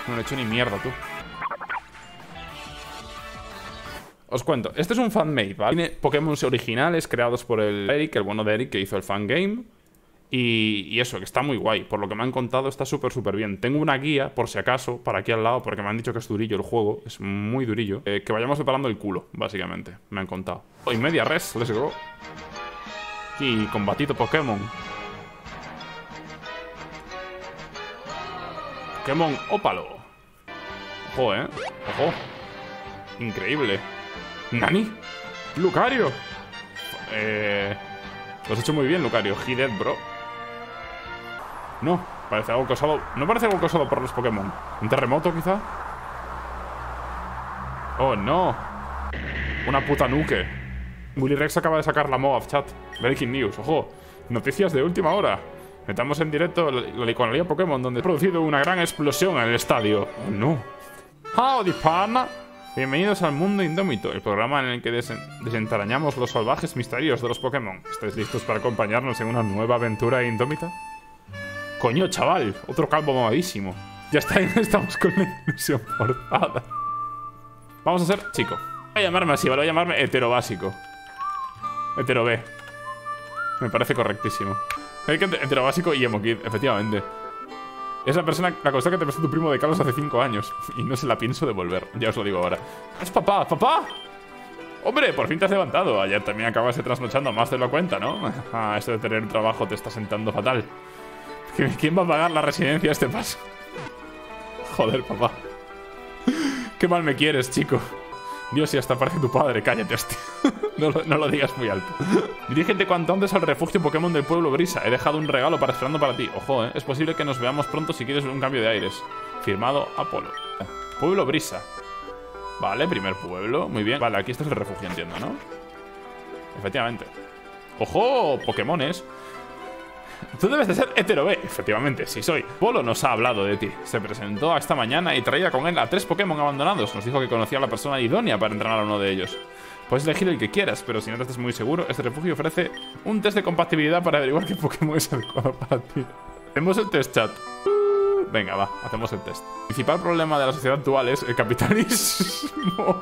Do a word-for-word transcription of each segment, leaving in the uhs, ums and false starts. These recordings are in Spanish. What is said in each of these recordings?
No le he hecho ni mierda, tú. Os cuento, este es un fanmade, ¿vale? Tiene Pokémon originales creados por el Eric, el bueno de Eric, que hizo el fangame. Y, y eso, que está muy guay. Por lo que me han contado, está súper, súper bien. Tengo una guía, por si acaso, para aquí al lado, porque me han dicho que es durillo el juego. Es muy durillo. Eh, que vayamos preparando el culo, básicamente. Me han contado. Hoy media res, let's go. Y combatito Pokémon. Pokémon Ópalo. Ojo, eh. Ojo. Increíble. ¿Nani? Lucario. Eh... Lo has hecho muy bien, Lucario. He dead, bro. No, parece algo causado... No parece algo causado por los Pokémon. ¿Un terremoto, quizá? Oh, no. Una puta nuke. Willy Rex acaba de sacar la M O A B, chat. Breaking news. Ojo. Noticias de última hora. Metamos en directo la, la iconología Pokémon, donde ha producido una gran explosión en el estadio. Oh, no. Howdy, pana. Bienvenidos al Mundo Indómito, el programa en el que desen desentrañamos los salvajes misterios de los Pokémon. ¿Estáis listos para acompañarnos en una nueva aventura indómita? Coño, chaval, otro calvo mamadísimo. Ya está, estamos con la inclusión forzada. Vamos a ser chico. Voy a llamarme así, ¿vale? Voy a llamarme hetero básico. Hetero B. Me parece correctísimo. Hetero básico y emo kid, efectivamente. Es la persona, la cosa que te prestó tu primo de Carlos hace cinco años. Y no se la pienso devolver, ya os lo digo ahora. ¡Es papá! ¡Papá! ¡Hombre! Por fin te has levantado. Ayer también acabas de trasnochando más de la cuenta, ¿no? Ah, esto de tener un trabajo te está sentando fatal. ¿Quién va a pagar la residencia a este paso? Joder, papá. Qué mal me quieres, chico. Dios, y hasta parece tu padre. Cállate, hostia. No lo, no lo digas muy alto. Dirígete cuanto antes al refugio Pokémon del pueblo Brisa. He dejado un regalo para esperando para ti. Ojo, eh. Es posible que nos veamos pronto si quieres un cambio de aires. Firmado Apolo. Pueblo Brisa. Vale, primer pueblo. Muy bien. Vale, aquí este es el refugio, entiendo, ¿no? Efectivamente. ¡Ojo! Pokémones. Tú debes de ser hetero B. Efectivamente, sí soy. Polo nos ha hablado de ti. Se presentó esta mañana y traía con él a tres Pokémon abandonados. Nos dijo que conocía a la persona idónea para entrenar a uno de ellos. Puedes elegir el que quieras, pero si no te estás muy seguro, este refugio ofrece un test de compatibilidad para averiguar qué Pokémon es adecuado para ti. Hacemos el test, chat. Venga, va, hacemos el test. El principal problema de la sociedad actual es el capitalismo.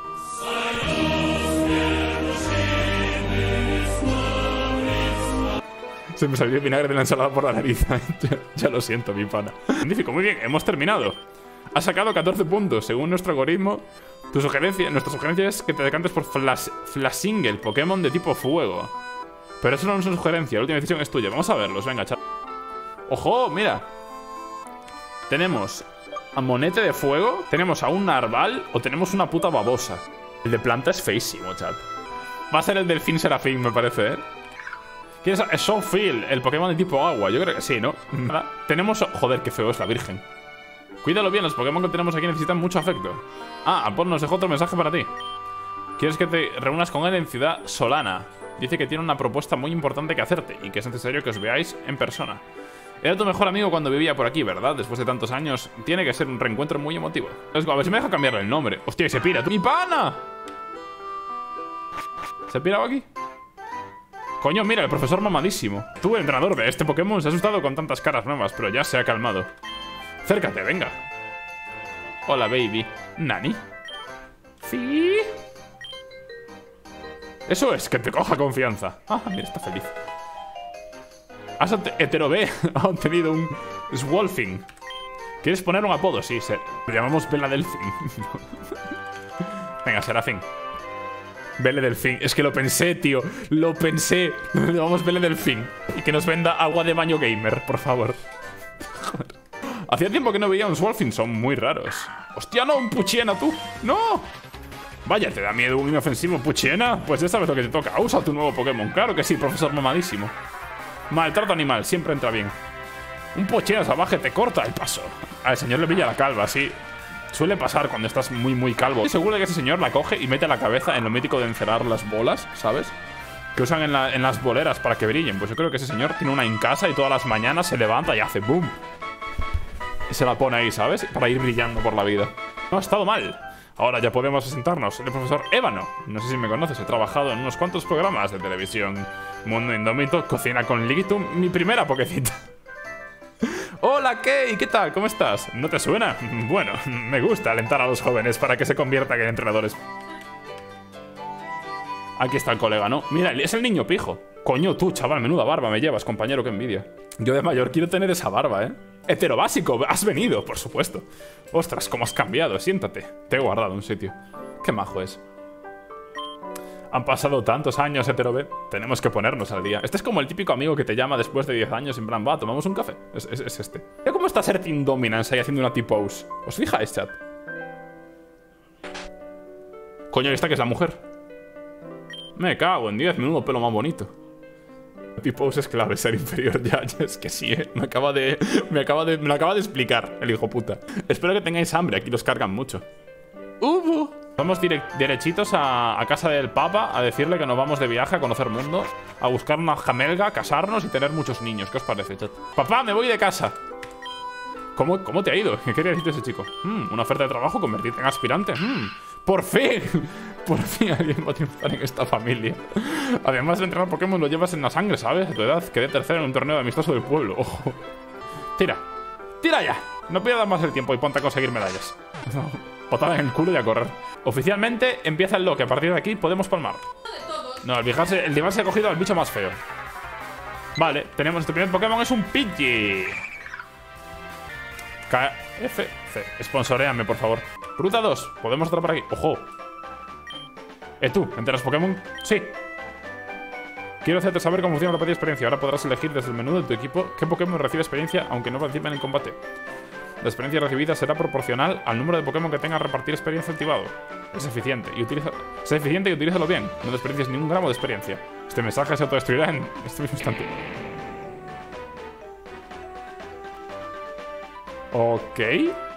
Se me salió el vinagre de la ensalada por la nariz. ya, ya lo siento, mi pana. Magnífico, muy bien, hemos terminado. Has sacado catorce puntos. Según nuestro algoritmo, tu sugerencia, nuestra sugerencia es que te decantes por Flash, Flashingle, Pokémon de tipo fuego. Pero eso no es una sugerencia, la última decisión es tuya. Vamos a verlos, venga, chat. ¡Ojo, mira! Tenemos a Monete de fuego, tenemos a un Narval o tenemos una puta babosa. El de planta es feísimo, chat. Va a ser el Delfín Serafín, me parece, ¿eh? ¿Quieres a Soulfield, el Pokémon de tipo agua? Yo creo que sí, ¿no? Nada. Tenemos... Joder, qué feo es la Virgen. Cuídalo bien, los Pokémon que tenemos aquí necesitan mucho afecto. Ah, Apolo nos dejó otro mensaje para ti. ¿Quieres que te reúnas con él en Ciudad Solana? Dice que tiene una propuesta muy importante que hacerte y que es necesario que os veáis en persona. Era tu mejor amigo cuando vivía por aquí, ¿verdad? Después de tantos años, tiene que ser un reencuentro muy emotivo. A ver si me deja cambiarle el nombre. Hostia, y se pira. ¡Mi pana! ¿Se ha pirado aquí? Coño, mira, el profesor mamadísimo. Tú, el entrenador de este Pokémon, se ha asustado con tantas caras nuevas, pero ya se ha calmado. Acércate, venga. Hola, baby. ¿Nani? ¿Sí? Eso es, que te coja confianza. Ah, mira, está feliz. Has hetero B. Ha obtenido un Swolfing. ¿Quieres poner un apodo? Sí, se... lo llamamos Vela Delfín. Venga, Serafín. Vele Delfín. Es que lo pensé, tío. Lo pensé. Le llamamos Vele Delfín. Y que nos venda agua de baño gamer, por favor. Hacía tiempo que no veía un Swolfing. Son muy raros. Hostia, no, un Puchiena, tú. ¡No! Vaya, ¿te da miedo un inofensivo Puchiena? Pues ya sabes lo que te toca. Usa tu nuevo Pokémon. Claro que sí, profesor mamadísimo. Maltrato animal, siempre entra bien. Un Puchiena salvaje te corta el paso. Al señor le brilla la calva, sí. Suele pasar cuando estás muy, muy calvo. Estoy seguro de que ese señor la coge y mete la cabeza en lo mítico de encerrar las bolas, ¿sabes? Que usan en, la, en las boleras para que brillen. Pues yo creo que ese señor tiene una en casa y todas las mañanas se levanta y hace boom. Y se la pone ahí, ¿sabes? Para ir brillando por la vida. No ha estado mal. Ahora ya podemos sentarnos. El profesor Ébano. No sé si me conoces, he trabajado en unos cuantos programas de televisión. Mundo Indómito, Cocina con Ligitum, mi primera pokecita. Hola, Kay, ¿qué tal? ¿Cómo estás? ¿No te suena? Bueno, me gusta alentar a los jóvenes para que se conviertan en entrenadores. Aquí está el colega, ¿no? Mira, es el niño pijo. Coño, tú, chaval, menuda barba me llevas, compañero, qué envidia. Yo de mayor quiero tener esa barba, ¿eh? Heterobásico, has venido, por supuesto. Ostras, cómo has cambiado, siéntate. Te he guardado un sitio. Qué majo es. Han pasado tantos años, hetero B. Tenemos que ponernos al día. Este es como el típico amigo que te llama después de diez años en plan, va, tomamos un café. Es, es, es este. Mira cómo está Certain Dominance ahí haciendo una T-pose. ¿Os fijáis, chat? Coño, ¿y esta que es la mujer? Me cago en diez, menudo pelo más bonito. T-pose es clave, ser inferior ya, ya. Es que sí, eh. Me acaba de... Me acaba de... Me lo acaba de explicar el hijo puta. Espero que tengáis hambre, aquí los cargan mucho. Uh, Vamos derechitos a, a casa del Papa a decirle que nos vamos de viaje a conocer mundo, a buscar una jamelga, casarnos y tener muchos niños. ¿Qué os parece, chat? Papá, me voy de casa. ¿Cómo, cómo te ha ido? ¿Qué quería decirte ese chico? Mm, una oferta de trabajo, convertirte en aspirante. Mm, ¡por fin! Por fin alguien va a triunfar en esta familia. Además de entrenar Pokémon lo llevas en la sangre, ¿sabes? A tu edad quedé tercero en un torneo de amistoso del pueblo. Ojo. Tira. ¡Tira ya! No pierdas más el tiempo y ponte a conseguir medallas. Botada en el culo y a correr. Oficialmente empieza el loque. A partir de aquí podemos palmar. No, el Divar se, el Divar se ha cogido al bicho más feo. Vale, tenemos este primer Pokémon. Es un Pidgey. K F C. Sponsoréame, por favor. Ruta dos. Podemos atrapar aquí. ¡Ojo! Eh, tú, ¿entre los Pokémon? Sí. Quiero hacerte saber cómo funciona la partida de experiencia. Ahora podrás elegir desde el menú de tu equipo qué Pokémon recibe experiencia, aunque no participen en el combate. La experiencia recibida será proporcional al número de Pokémon que tenga repartir experiencia activado. Es eficiente y utiliza... Es eficiente y utilízalo bien. No desperdicies ni un gramo de experiencia. Este mensaje se autodestruirá en este mismo instante. Ok.